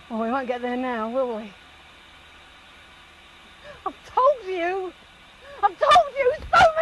Well, we won't get there now, will we? I've told you so